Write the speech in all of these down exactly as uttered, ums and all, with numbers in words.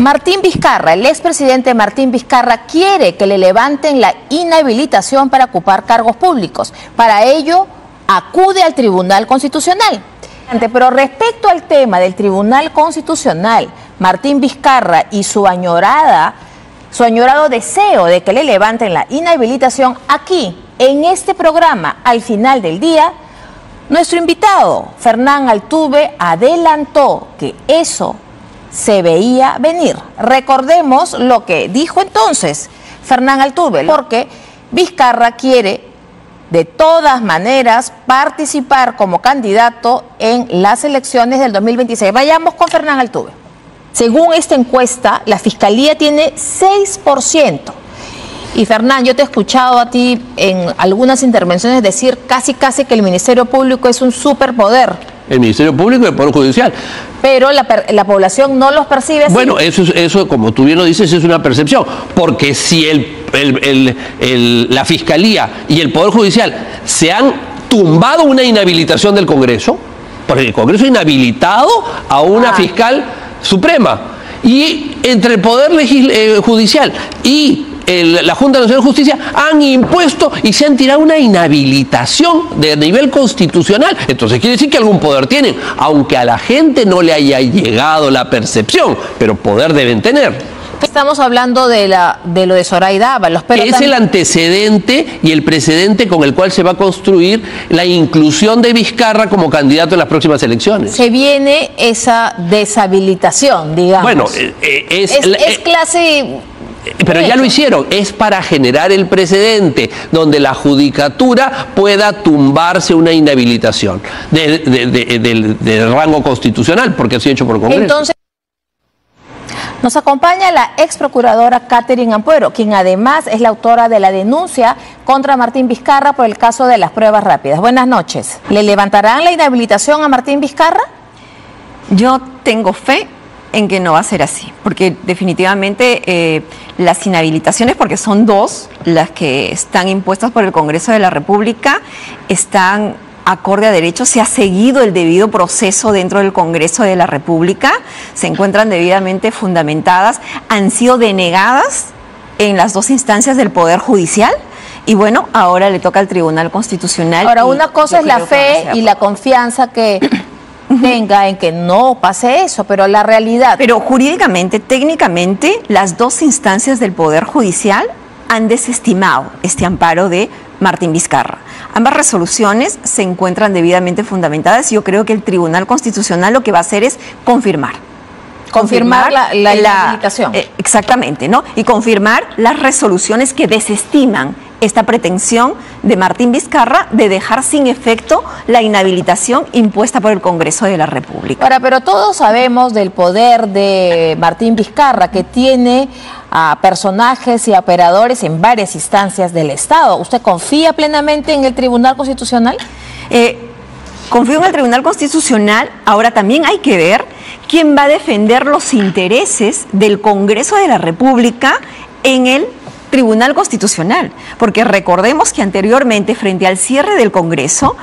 Martín Vizcarra, el expresidente Martín Vizcarra, quiere que le levanten la inhabilitación para ocupar cargos públicos. Para ello, acude al Tribunal Constitucional. Pero respecto al tema del Tribunal Constitucional, Martín Vizcarra y su añorada, su añorado deseo de que le levanten la inhabilitación, aquí, en este programa, al final del día, nuestro invitado, Fernán Altuve, adelantó que eso se veía venir. Recordemos lo que dijo entonces Fernán Altuve, porque Vizcarra quiere de todas maneras participar como candidato en las elecciones del dos mil veintiséis. Vayamos con Fernán Altuve. Según esta encuesta, la Fiscalía tiene seis por ciento. Y Fernán, yo te he escuchado a ti en algunas intervenciones decir casi casi que el Ministerio Público es un superpoder. El Ministerio Público y el Poder Judicial. Pero la, la población no los percibe así. Bueno, eso, eso, como tú bien lo dices, es una percepción. Porque si el, el, el, el, la Fiscalía y el Poder Judicial se han tumbado una inhabilitación del Congreso, porque el Congreso ha inhabilitado a una ah. fiscal suprema, y entre el Poder Legisl eh, Judicial y El, la Junta Nacional de Justicia han impuesto y se han tirado una inhabilitación de nivel constitucional. Entonces quiere decir que algún poder tienen, aunque a la gente no le haya llegado la percepción, pero poder deben tener. Estamos hablando de, la, de lo de Zoraida Ábalos. Pero es también el antecedente y el precedente con el cual se va a construir la inclusión de Vizcarra como candidato en las próximas elecciones. Se viene esa deshabilitación, digamos. Bueno, eh, es, es, es clase... Pero ya lo hicieron, es para generar el precedente donde la judicatura pueda tumbarse una inhabilitación de, de, de, de, del rango constitucional, porque ha sido hecho por el Congreso. Entonces, nos acompaña la ex procuradora Catherine Ampuero, quien además es la autora de la denuncia contra Martín Vizcarra por el caso de las pruebas rápidas. Buenas noches. ¿Le levantarán la inhabilitación a Martín Vizcarra? Yo tengo fe en que no va a ser así, porque definitivamente eh, las inhabilitaciones, porque son dos las que están impuestas por el Congreso de la República, están acorde a derecho, se ha seguido el debido proceso dentro del Congreso de la República, se encuentran debidamente fundamentadas, han sido denegadas en las dos instancias del Poder Judicial. Y bueno, ahora le toca al Tribunal Constitucional. Ahora, una cosa es la fe y la confianza que tenga en que no pase eso, pero la realidad... Pero jurídicamente, técnicamente, las dos instancias del Poder Judicial han desestimado este amparo de Martín Vizcarra. Ambas resoluciones se encuentran debidamente fundamentadas y yo creo que el Tribunal Constitucional lo que va a hacer es confirmar. Confirmar, confirmar la, la inhabilitación. Eh, exactamente, ¿no? Y confirmar las resoluciones que desestiman esta pretensión de Martín Vizcarra de dejar sin efecto la inhabilitación impuesta por el Congreso de la República. Ahora, pero todos sabemos del poder de Martín Vizcarra, que tiene a personajes y operadores en varias instancias del Estado. ¿Usted confía plenamente en el Tribunal Constitucional? Eh, confío en el Tribunal Constitucional. Ahora también hay que ver quién va a defender los intereses del Congreso de la República en el Tribunal Constitucional, porque recordemos que anteriormente, frente al cierre del Congreso,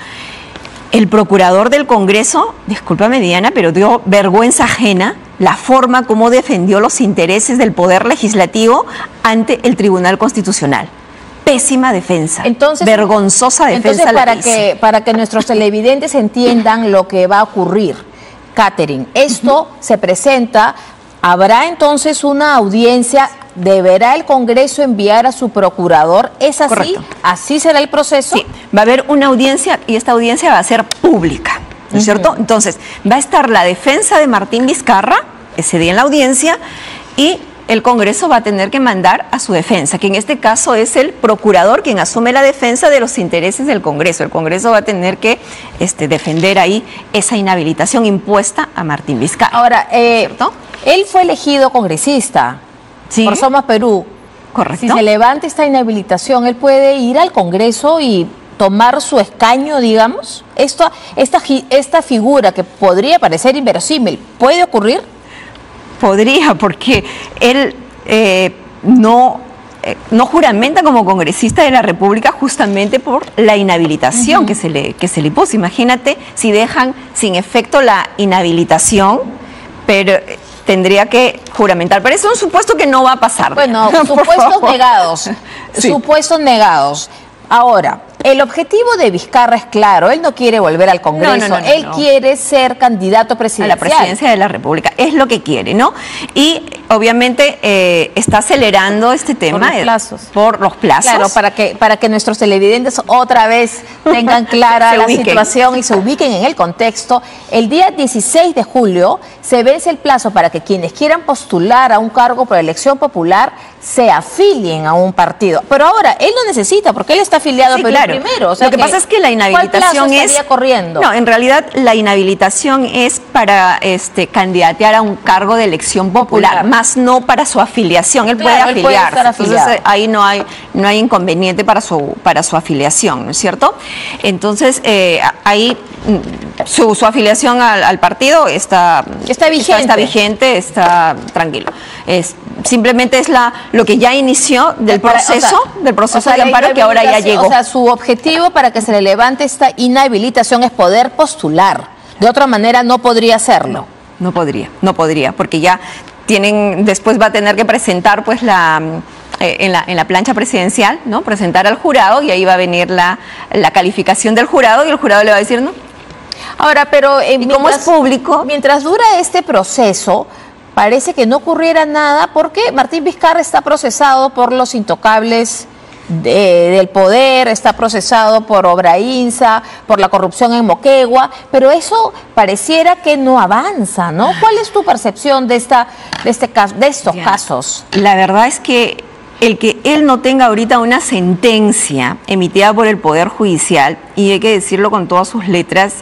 el procurador del Congreso, discúlpame Diana, pero dio vergüenza ajena la forma como defendió los intereses del Poder Legislativo ante el Tribunal Constitucional. Pésima defensa, entonces, vergonzosa defensa. Entonces, para que, para que nuestros televidentes entiendan lo que va a ocurrir, Catherine, esto uh-huh. se presenta, ¿habrá entonces una audiencia? ¿Deberá el Congreso enviar a su procurador? ¿Es así? Correcto. ¿Así será el proceso? Sí, va a haber una audiencia y esta audiencia va a ser pública, ¿no es cierto? Entonces, va a estar la defensa de Martín Vizcarra ese día en la audiencia y el Congreso va a tener que mandar a su defensa, que en este caso es el procurador quien asume la defensa de los intereses del Congreso. El Congreso va a tener que este, defender ahí esa inhabilitación impuesta a Martín Vizcarra. Ahora, eh, ¿cierto? Él fue elegido congresista. ¿Sí? Por Somos Perú. Correcto. Si se levanta esta inhabilitación, él puede ir al Congreso y tomar su escaño, digamos. Esto, esta, esta figura que podría parecer inverosímil, ¿puede ocurrir? Podría, porque él eh, no, eh, no juramenta como congresista de la República justamente por la inhabilitación uh-huh. que, se le, que se le puso. Imagínate si dejan sin efecto la inhabilitación, pero tendría que juramentar. Pero es un supuesto que no va a pasar. Bueno, supuestos negados. Sí. Supuestos negados. Ahora, el objetivo de Vizcarra es claro, él no quiere volver al Congreso, no, no, no, él no. quiere ser candidato presidencial. A la presidencia de la República, es lo que quiere, ¿no? Y obviamente eh, está acelerando este tema Por los plazos. Por los plazos. Claro, para que, para que nuestros televidentes otra vez tengan clara la ubiquen. situación y se ubiquen en el contexto. El día dieciséis de julio se vence el plazo para que quienes quieran postular a un cargo por elección popular se afilien a un partido. Pero ahora, él no necesita, porque él está afiliado Sí, pero claro. primero. O sea lo que, que, pasa es que la inhabilitación ¿cuál plazo es... estaría corriendo? No, en realidad la inhabilitación es para este, candidatear a un cargo de elección popular, Popular. más no para su afiliación. Él Claro, puede él puede afiliarse. estar afiliado. Entonces ahí no hay, no hay inconveniente para su, para su afiliación, ¿no es cierto? Entonces eh, ahí mm, su, su afiliación al, al partido está, Está vigente. Está, vigente, está tranquilo. Es, simplemente es la, lo que ya inició del Para- proceso, o sea, del proceso o sea, de la amparo que ahora ya inhabilitación, llegó. O sea, su objetivo para que se le levante esta inhabilitación es poder postular. De otra manera no podría hacerlo. No podría, no podría, porque ya tienen, después va a tener que presentar pues la eh, en la en la plancha presidencial, ¿no? Presentar al jurado y ahí va a venir la, la calificación del jurado y el jurado le va a decir no. Ahora, pero eh, Y como es público, mientras dura este proceso, parece que no ocurriera nada porque Martín Vizcarra está procesado por los intocables de- del poder, está procesado por Obrainsa, por la corrupción en Moquegua, pero eso pareciera que no avanza, ¿no? ¿Cuál es tu percepción de esta, de este caso, de estos Ya. casos? la verdad es que el que él no tenga ahorita una sentencia emitida por el Poder Judicial, y hay que decirlo con todas sus letras,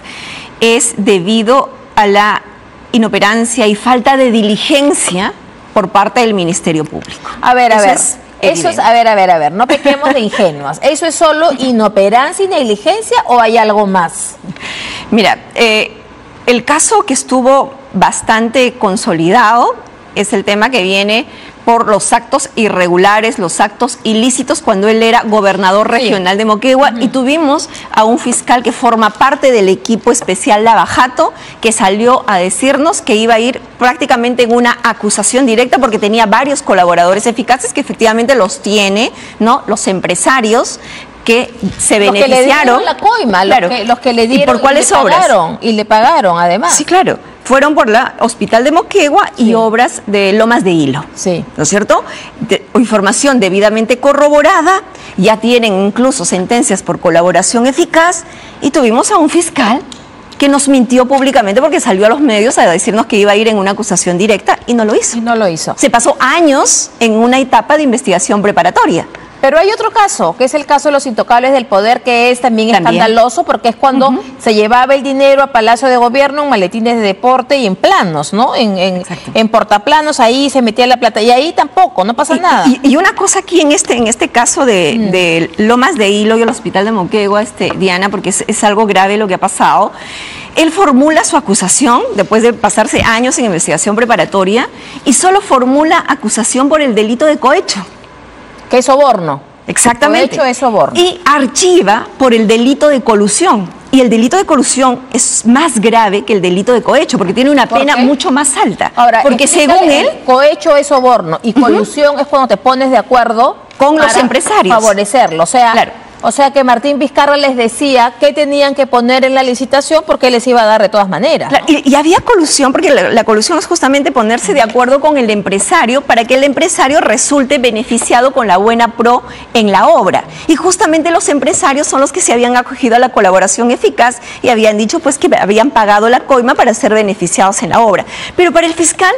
es debido a la inoperancia y falta de diligencia por parte del Ministerio Público. A ver, a Eso ver. es Eso es, evidente. a ver, a ver, a ver, no pequemos de ingenuas. ¿Eso es solo inoperancia y negligencia o hay algo más? Mira, eh, el caso que estuvo bastante consolidado es el tema que viene por los actos irregulares, los actos ilícitos cuando él era gobernador regional de Moquegua, y tuvimos a un fiscal que forma parte del equipo especial Lavajato que salió a decirnos que iba a ir prácticamente en una acusación directa porque tenía varios colaboradores eficaces que efectivamente los tiene, ¿no? Los empresarios que se Los que le beneficiaron. dieron la coima, los, Claro. que, los que le ¿Y dieron por cuáles y le obras? pagaron, y le pagaron además. Sí, claro. Fueron por la Hospital de Moquegua y Sí. obras de Lomas de Hilo. Sí. ¿No es cierto? De- información debidamente corroborada, ya tienen incluso sentencias por colaboración eficaz, y tuvimos a un fiscal que nos mintió públicamente porque salió a los medios a decirnos que iba a ir en una acusación directa y no lo hizo. Y no lo hizo. Se pasó años en una etapa de investigación preparatoria. Pero hay otro caso, que es el caso de los intocables del poder, que es también, También. escandaloso, porque es cuando Ujú. se llevaba el dinero a Palacio de Gobierno en maletines de deporte y en planos, ¿no? En, en, Exacto. en portaplanos, ahí se metía la plata, y ahí tampoco, no pasa Y- nada. Y, y una cosa aquí en este, en este caso de, Mm. de Lomas de Hilo y el Hospital de Moquegua, este, Diana, porque es, es algo grave lo que ha pasado. Él formula su acusación después de pasarse años en investigación preparatoria y solo formula acusación por el delito de cohecho. Que es soborno. Exactamente. Cohecho es soborno. Y archiva por el delito de colusión. Y el delito de colusión es más grave que el delito de cohecho, porque tiene una ¿Por pena qué? mucho más alta. Ahora, porque explícale, según él, cohecho es soborno y colusión es cuando te pones de acuerdo Con los para empresarios. favorecerlo. O sea, Claro. o sea que Martín Vizcarra les decía qué tenían que poner en la licitación porque él les iba a dar de todas maneras. Claro, ¿no? y, y había colusión, porque la, la colusión es justamente ponerse de acuerdo con el empresario para que el empresario resulte beneficiado con la buena pro en la obra. Y justamente los empresarios son los que se habían acogido a la colaboración eficaz y habían dicho pues que habían pagado la coima para ser beneficiados en la obra. Pero para el fiscal,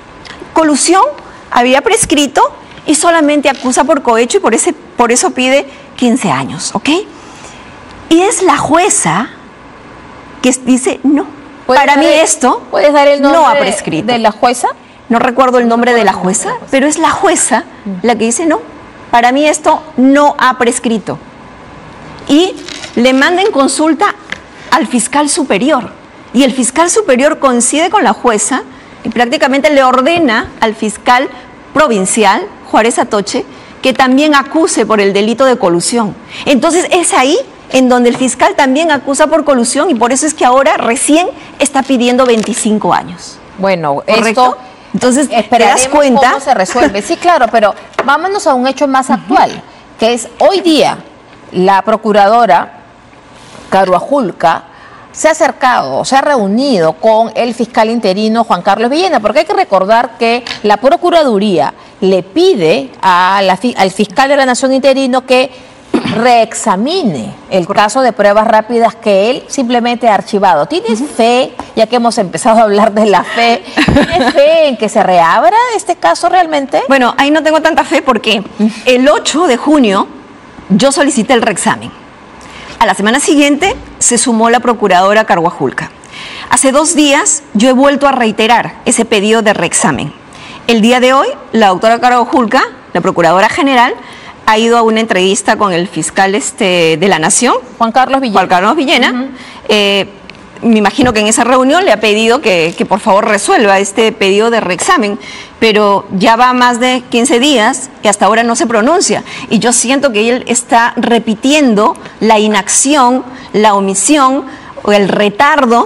colusión había prescrito y solamente acusa por cohecho y por, ese, por eso pide quince años, ¿ok? Y es la jueza que dice no. ¿Puedes Para dar mí el- esto ¿Puedes dar el nombre no ha de- prescrito. de la jueza? No recuerdo el nombre de la jueza, pero es la jueza la que dice no. Para mí esto no ha prescrito. Y le manda en consulta al fiscal superior. Y el fiscal superior coincide con la jueza y prácticamente le ordena al fiscal provincial, Juárez Atoche, que también acuse por el delito de colusión. Entonces es ahí en donde el fiscal también acusa por colusión y por eso es que ahora recién está pidiendo veinticinco años. Bueno, ¿Correcto? esto Entonces, Esperaremos te das cuenta cómo se resuelve. Sí, claro, pero vámonos a un hecho más actual, que es hoy día la procuradora Caruajulca se ha acercado, se ha reunido con el fiscal interino Juan Carlos Villena, porque hay que recordar que la Procuraduría le pide a la, al fiscal de la Nación interino que reexamine el caso de pruebas rápidas que él simplemente ha archivado. ¿Tienes fe, ya que hemos empezado a hablar de la fe, ¿tienes fe en que se reabra este caso realmente? Bueno, ahí no tengo tanta fe porque el ocho de junio yo solicité el reexamen. A la semana siguiente se sumó la procuradora Caruajulca. Hace dos días yo he vuelto a reiterar ese pedido de reexamen. El día de hoy, la doctora Caruajulca, la procuradora general, ha ido a una entrevista con el fiscal este, de la Nación, Juan Carlos Villena. Juan Carlos Villena. Uh-huh. eh, me imagino que en esa reunión le ha pedido que, que por favor resuelva este pedido de reexamen, pero ya va más de quince días y hasta ahora no se pronuncia. Y yo siento que él está repitiendo la inacción, la omisión o el retardo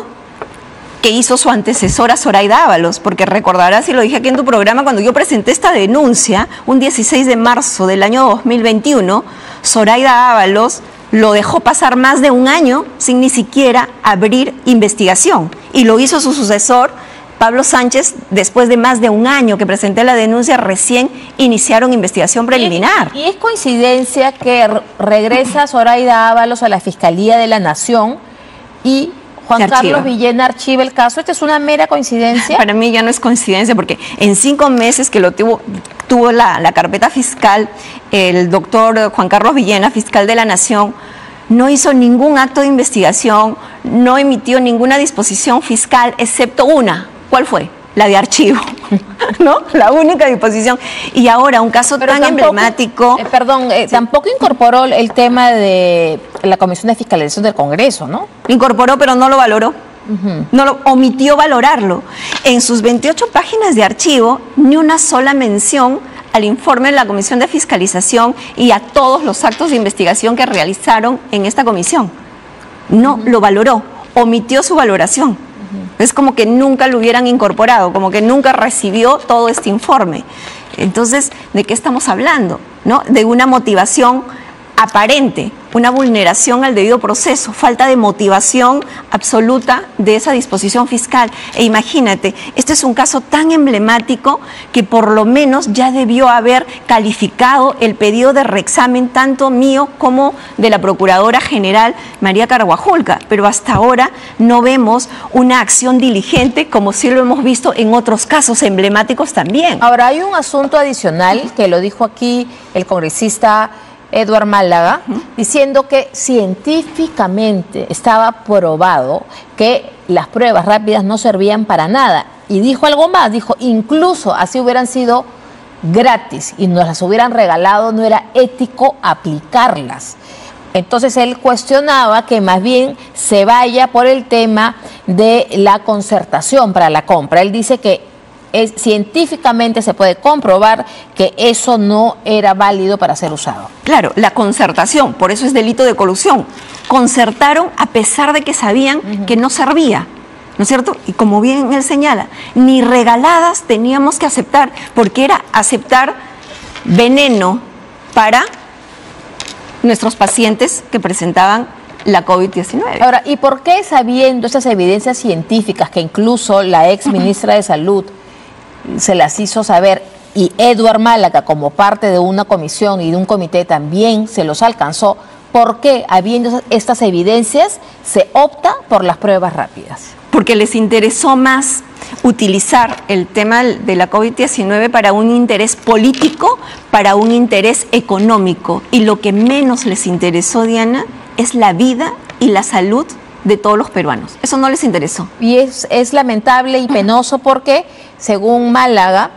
que hizo su antecesora Zoraida Ábalos, porque recordarás, y lo dije aquí en tu programa, cuando yo presenté esta denuncia, un dieciséis de marzo del año dos mil veintiuno, Zoraida Ábalos lo dejó pasar más de un año sin ni siquiera abrir investigación. Y lo hizo su sucesor, Pablo Sánchez, después de más de un año que presenté la denuncia, recién iniciaron investigación preliminar. Y, y es coincidencia que regresa Zoraida Ábalos a la Fiscalía de la Nación y Juan Carlos Villena archiva el caso. ¿Esta es una mera coincidencia? Para mí ya no es coincidencia, porque en cinco meses que lo tuvo, tuvo la, la carpeta fiscal, el doctor Juan Carlos Villena, fiscal de la Nación, no hizo ningún acto de investigación, no emitió ninguna disposición fiscal, excepto una. ¿Cuál fue? La de archivo, ¿no? La única disposición. Y ahora un caso Pero tan tampoco, emblemático... Eh, perdón, eh, sí. tampoco incorporó el tema de la Comisión de Fiscalización del Congreso, ¿no? Incorporó, pero no lo valoró. Uh-huh. No lo omitió valorarlo. En sus veintiocho páginas de archivo, ni una sola mención al informe de la Comisión de Fiscalización y a todos los actos de investigación que realizaron en esta comisión. No uh-huh. lo valoró, omitió su valoración. Es como que nunca lo hubieran incorporado, como que nunca recibió todo este informe. Entonces, ¿de qué estamos hablando? ¿No? De una motivación aparente, una vulneración al debido proceso, falta de motivación absoluta de esa disposición fiscal. E imagínate, este es un caso tan emblemático que por lo menos ya debió haber calificado el pedido de reexamen tanto mío como de la Procuradora General María Caruajulca, pero hasta ahora no vemos una acción diligente como sí lo hemos visto en otros casos emblemáticos también. Ahora, hay un asunto adicional que lo dijo aquí el congresista Eduard Málaga, uh-huh. diciendo que científicamente estaba probado que las pruebas rápidas no servían para nada. Y dijo algo más, dijo, incluso así hubieran sido gratis y nos las hubieran regalado, no era ético aplicarlas. Entonces él cuestionaba que más bien se vaya por el tema de la concertación para la compra. Él dice que Es, científicamente se puede comprobar que eso no era válido para ser usado. Claro, la concertación, por eso es delito de colusión. Concertaron a pesar de que sabían uh-huh. que no servía, ¿no es cierto? Y como bien él señala, ni regaladas teníamos que aceptar, porque era aceptar veneno para nuestros pacientes que presentaban la COVID diecinueve. Ahora, ¿y por qué, sabiendo esas evidencias científicas que incluso la ex ministra uh-huh. de Salud se las hizo saber, y Eduard Málaga como parte de una comisión y de un comité también se los alcanzó, ¿por qué, habiendo estas evidencias, se opta por las pruebas rápidas? Porque les interesó más utilizar el tema de la COVID diecinueve para un interés político, para un interés económico, y lo que menos les interesó, Diana, es la vida y la salud de todos los peruanos. Eso no les interesó. Y es, es lamentable y penoso porque, según Málaga,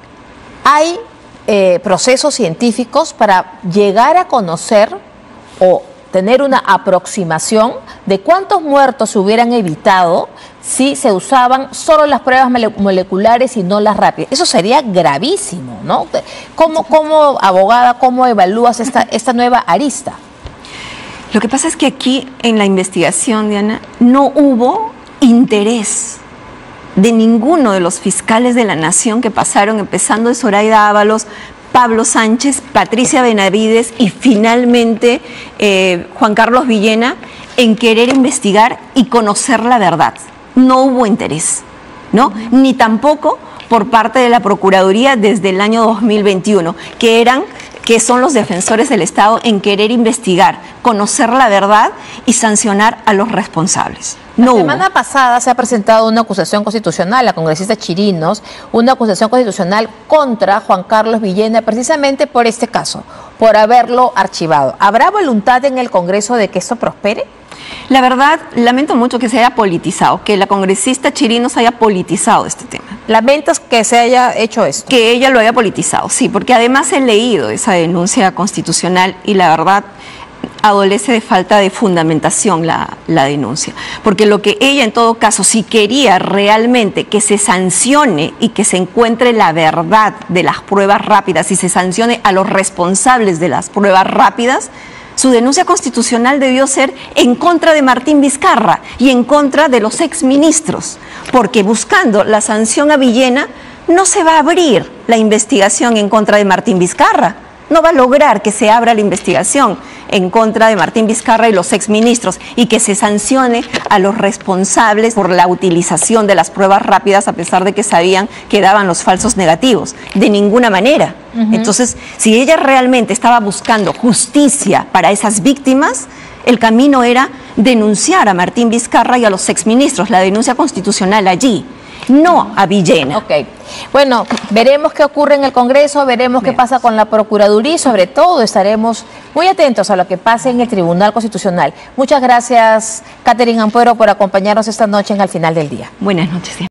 hay eh, procesos científicos para llegar a conocer o tener una aproximación de cuántos muertos se hubieran evitado si se usaban solo las pruebas moleculares y no las rápidas. Eso sería gravísimo, ¿no? ¿Cómo, cómo abogada, cómo evalúas esta, esta nueva arista? Lo que pasa es que aquí en la investigación, Diana, no hubo interés de ninguno de los fiscales de la nación que pasaron, empezando de Zoraida Ábalos, Pablo Sánchez, Patricia Benavides y finalmente eh, Juan Carlos Villena, en querer investigar y conocer la verdad. No hubo interés, ¿no? Ni tampoco por parte de la Procuraduría desde el año dos mil veintiuno, que eran, que son los defensores del Estado en querer investigar, conocer la verdad y sancionar a los responsables. No la semana hubo. pasada se ha presentado una acusación constitucional a la congresista Chirinos, una acusación constitucional contra Juan Carlos Villena, precisamente por este caso, por haberlo archivado. ¿Habrá voluntad en el Congreso de que esto prospere? La verdad, lamento mucho que se haya politizado, que la congresista Chirinos haya politizado este tema. ¿Lamentas que se haya hecho esto? Que ella lo haya politizado, sí, porque además he leído esa denuncia constitucional y la verdad adolece de falta de fundamentación la, la denuncia. Porque lo que ella en todo caso, si quería realmente que se sancione y que se encuentre la verdad de las pruebas rápidas y se sancione a los responsables de las pruebas rápidas, su denuncia constitucional debió ser en contra de Martín Vizcarra y en contra de los exministros, porque buscando la sanción a Villena no se va a abrir la investigación en contra de Martín Vizcarra. No va a lograr que se abra la investigación en contra de Martín Vizcarra y los exministros y que se sancione a los responsables por la utilización de las pruebas rápidas a pesar de que sabían que daban los falsos negativos. De ninguna manera. Uh-huh. Entonces, si ella realmente estaba buscando justicia para esas víctimas, el camino era denunciar a Martín Vizcarra y a los exministros, la denuncia constitucional allí. No a Villena. Ok. Bueno, veremos qué ocurre en el Congreso, veremos Veamos. qué pasa con la Procuraduría y sobre todo estaremos muy atentos a lo que pase en el Tribunal Constitucional. Muchas gracias, Catherine Ampuero, por acompañarnos esta noche en Al Final del Día. Buenas noches.